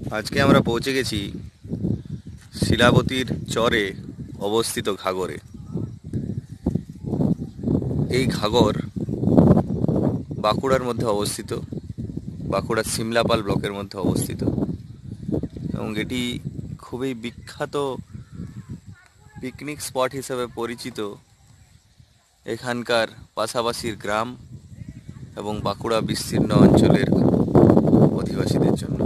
আজকে আমরা পৌঁছে গেছি শিলাবতীর চরে অবস্থিত ঘাগরে। এই ঘাগর বাঁকুড়ার মধ্যে অবস্থিত, বাঁকুড়ার সিমলাপাল ব্লকের মধ্যে অবস্থিত এবং এটি খুবই বিখ্যাত পিকনিক স্পট হিসেবে পরিচিত এখানকার পাশাপাশির গ্রাম এবং বাঁকুড়া বিস্তীর্ণ অঞ্চলের অধিবাসীদের জন্য।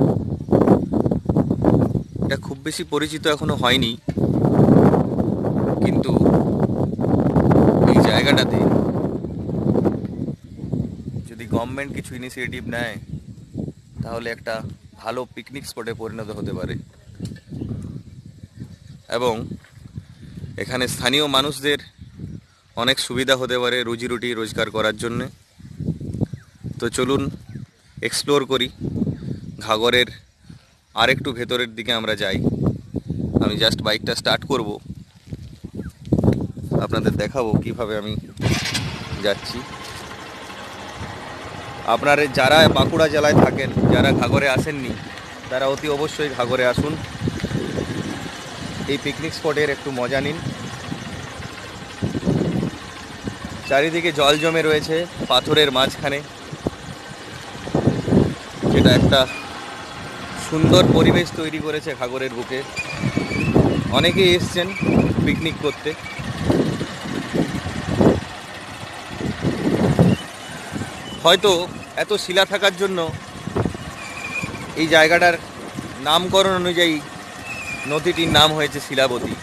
এটা খুব বেশি পরিচিত এখনো হয়নি, কিন্তু এই জায়গাটাতে যদি গভর্নমেন্ট কিছু ইনিশিয়েটিভ নেয় তাহলে একটা ভালো পিকনিক স্পটে পরিণত হতে পারে এবং এখানে স্থানীয় মানুষদের অনেক সুবিধা হতে পারে রুজি রুটি রোজগার করার জন্যে। তো চলুন এক্সপ্লোর করি ঘাগরের আরেকটু ভেতরের দিকে আমরা যাই। আমি জাস্ট বাইকটা স্টার্ট করব, আপনাদের দেখাবো কিভাবে আমি যাচ্ছি। আপনারা যারা বাঁকুড়া জেলায় থাকেন, যারা ঘাগরে আসেননি, তারা অতি অবশ্যই ঘাগরে আসুন, এই পিকনিক স্পটের একটু মজা নিন। চারিদিকে জল জমে রয়েছে পাথরের মাঝখানে, যেটা একটা সুন্দর পরিবেশ তৈরি করেছে ঘাগরের বুকে। অনেকেই এসছেন পিকনিক করতে। হয়তো এত শিলা থাকার জন্য এই জায়গাটার নামকরণ অনুযায়ী নদীটির নাম হয়েছে শিলাবতী।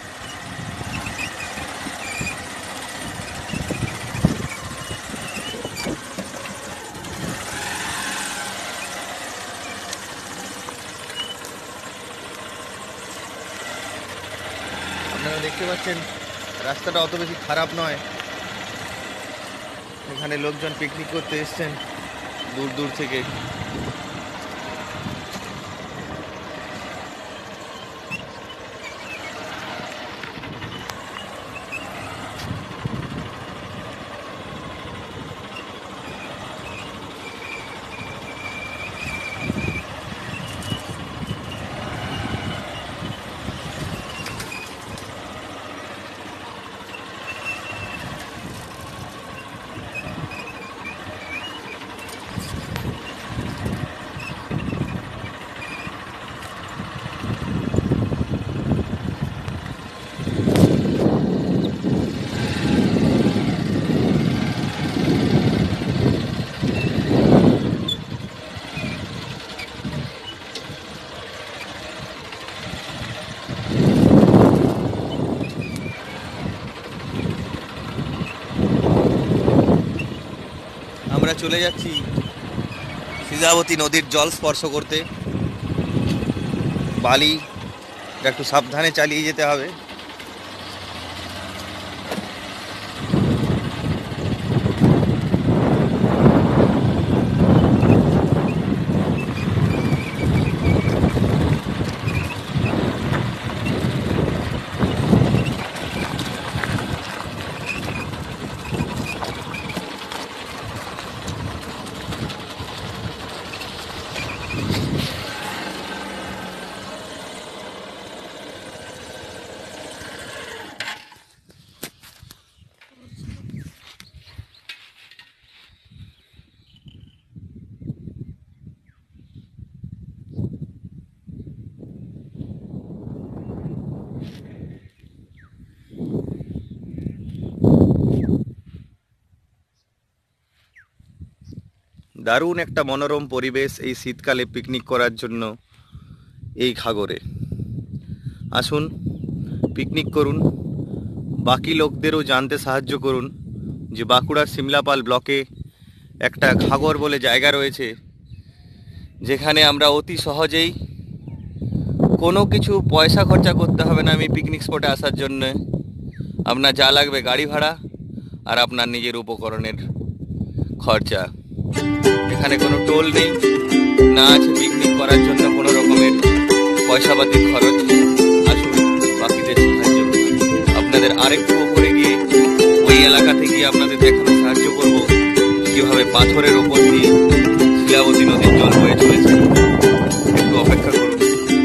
আপনারা দেখতে পাচ্ছেন রাস্তাটা অত বেশি খারাপ নয়। এখানে লোকজন পিকনিক করতে এসছেন দূর দূর থেকে। আমরা চলে যাচ্ছি শিলাবতী নদীর জল স্পর্শ করতে। বালি একটু সাবধানে চালিয়ে যেতে হবে। দারুণ একটা মনোরম পরিবেশ এই শীতকালে পিকনিক করার জন্য এই ঘাগরে। আসুন পিকনিক করুন, বাকি লোকদেরও জানতে সাহায্য করুন যে বাঁকুড়ার সিমলাপাল ব্লকে একটা ঘাগর বলে জায়গা রয়েছে, যেখানে আমরা অতি সহজেই কোনো কিছু পয়সা খরচা করতে হবে না। আমি পিকনিক স্পটে আসার জন্য আপনার যা লাগবে গাড়ি ভাড়া আর আপনার নিজের উপকরণের খরচা। এখানে কোনো টোল নেই, না আছে পিকনিক করার জন্য কোনো রকমের পয়সাপাতির খরচ। আসুন বাকিদের সাহায্য আপনাদের আরেকটু উপরে গিয়ে ওই এলাকাতে গিয়ে আপনাদের দেখানো সাহায্য করব কিভাবে পাথরের ওপর দিয়ে শিলাবতী নদীর জল বয়ে চলেছে। একটু অপেক্ষা করুন।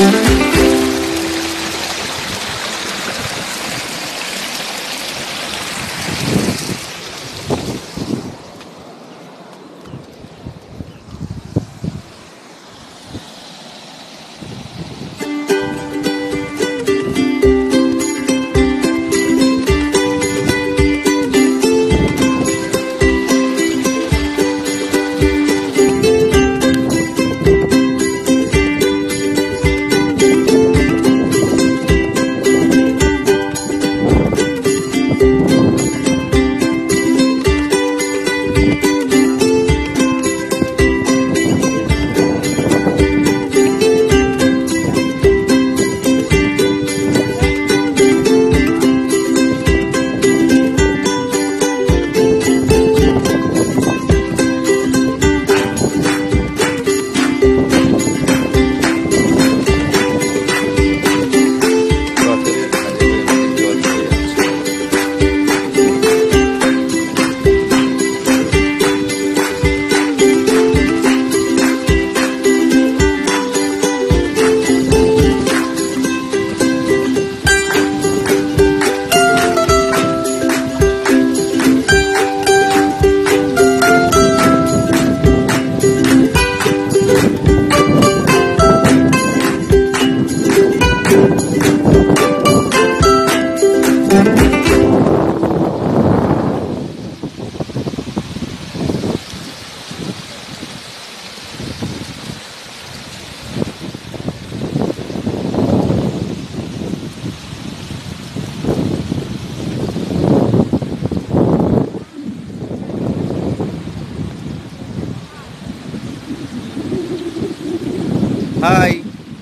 হাই।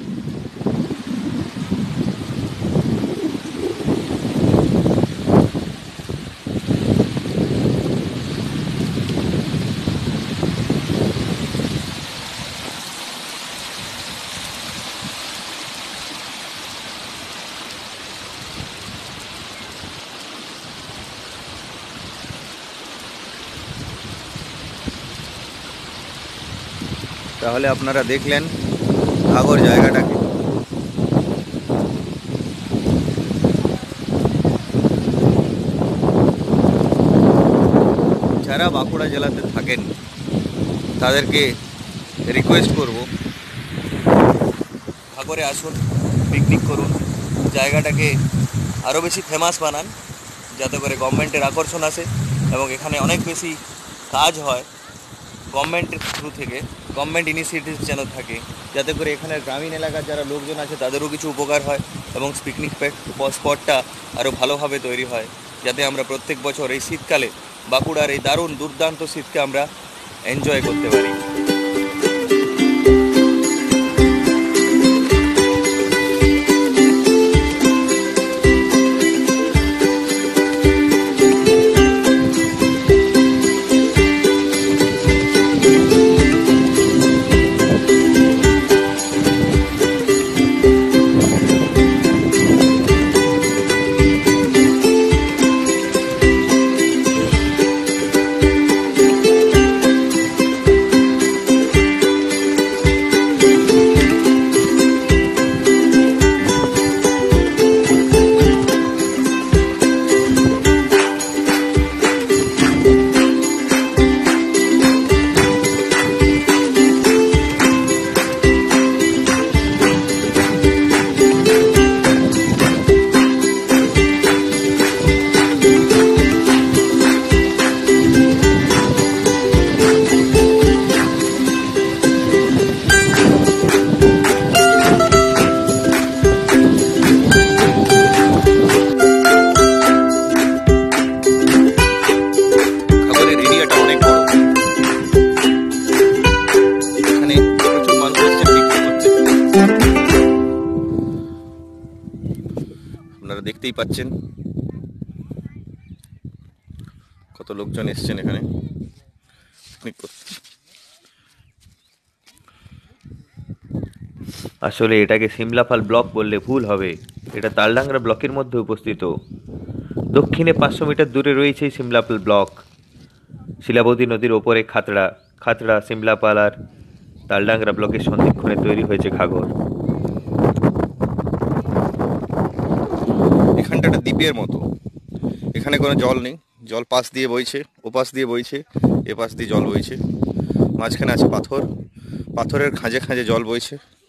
তাহলে আপনারা দেখলেন ঘাগর জায়গাটাকে। যারা বাঁকুড়া জেলাতে থাকেন তাদেরকে রিকোয়েস্ট করব, ঘাগরে আসুন, পিকনিক করুন, জায়গাটাকে আরও বেশি ফেমাস বানান, যাতে করে গভর্নমেন্টের আকর্ষণ আসে এবং এখানে অনেক বেশি কাজ হয় গভর্নমেন্টের থ্রু থেকে, গভর্নমেন্ট ইনিশিয়েটিভ যেন থাকে, যাতে করে এখানের গ্রামীণ এলাকার যারা লোকজন আছে তাদেরও কিছু উপকার হয় এবং পিকনিক স্পটটা আরও ভালোভাবে তৈরি হয়, যাতে আমরা প্রত্যেক বছর এই শীতকালে বাঁকুড়ার এই দারুণ দুর্দান্ত শীতকে আমরা এনজয় করতে পারি। আপনারা দেখতেই পাচ্ছেন কত লোকজন এসেছেন এখানে পিকনিক করতে। আসলে এটাকে সিমলাপাল ব্লক বললে ভুল হবে, এটা তালডাংরা ব্লকের মধ্যে উপস্থিত। দক্ষিণে 500 মিটার দূরে রয়েছে সিমলাপাল ব্লক। শিলাবতী নদীর ওপরে খাতড়া, সিমলাপাল আর তালডাংরা ব্লকের সন্ধিক্ষণে তৈরি হয়েছে ঘাগর। এখানটা একটা দ্বীপের মতো। এখানে কোনো জল নেই, জল পাশ দিয়ে বইছে, ওপাশ দিয়ে বইছে, এপাশ দিয়ে জল বইছে, মাঝখানে আছে পাথর, পাথরের খাঁজে খাঁজে জল বইছে।